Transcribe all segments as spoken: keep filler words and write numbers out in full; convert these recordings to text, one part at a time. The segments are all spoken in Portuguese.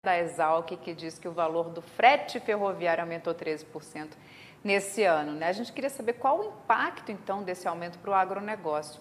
da Exalc, que diz que o valor do frete ferroviário aumentou treze por cento nesse ano, né? A gente queria saber qual o impacto, então, desse aumento para o agronegócio.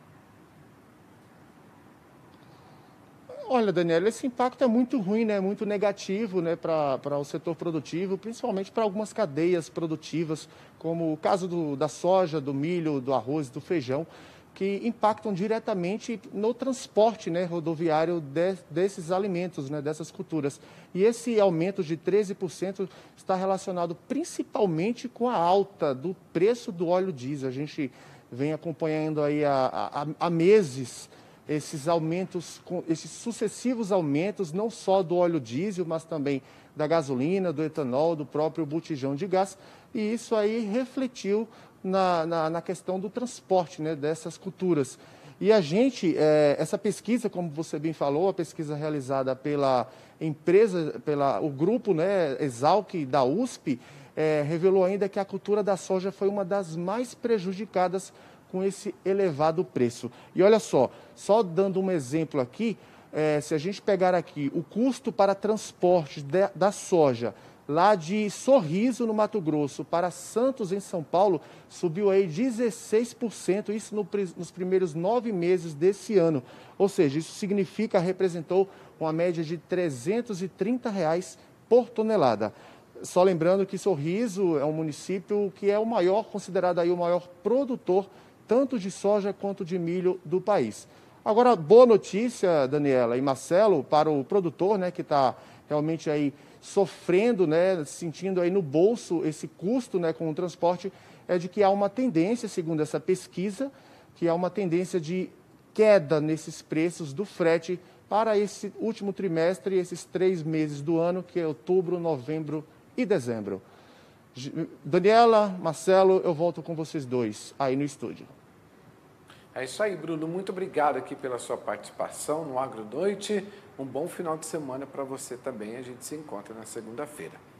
Olha, Daniela, esse impacto é muito ruim, né? Muito negativo, né, para para o setor produtivo, principalmente para algumas cadeias produtivas, como o caso do, da soja, do milho, do arroz, do feijão, que impactam diretamente no transporte, né, rodoviário de, desses alimentos, né, dessas culturas. E esse aumento de treze por cento está relacionado principalmente com a alta do preço do óleo diesel. A gente vem acompanhando aí há, há, há meses esses aumentos, esses sucessivos aumentos, não só do óleo diesel, mas também da gasolina, do etanol, do próprio botijão de gás, e isso aí refletiu na, na, na questão do transporte, né, dessas culturas. E a gente, é, essa pesquisa, como você bem falou, a pesquisa realizada pela empresa, pela, o grupo, né, Exalc da U S P, é, revelou ainda que a cultura da soja foi uma das mais prejudicadas com esse elevado preço. E olha só, só dando um exemplo aqui, é, se a gente pegar aqui o custo para transporte de, da soja, lá de Sorriso, no Mato Grosso, para Santos, em São Paulo, subiu aí dezesseis por cento, isso no, nos primeiros nove meses desse ano. Ou seja, isso significa, representou uma média de trezentos e trinta reais por tonelada. Só lembrando que Sorriso é um município que é o maior, considerado aí o maior produtor tanto de soja quanto de milho do país. Agora, boa notícia, Daniela e Marcelo, para o produtor, né, que está realmente aí sofrendo, né, sentindo aí no bolso esse custo, né, com o transporte, é de que há uma tendência, segundo essa pesquisa, que há uma tendência de queda nesses preços do frete para esse último trimestre, esses três meses do ano, que é outubro, novembro e dezembro. Daniela, Marcelo, eu volto com vocês dois aí no estúdio. É isso aí, Bruno. Muito obrigado aqui pela sua participação no Agro Noite. Um bom final de semana para você também. A gente se encontra na segunda-feira.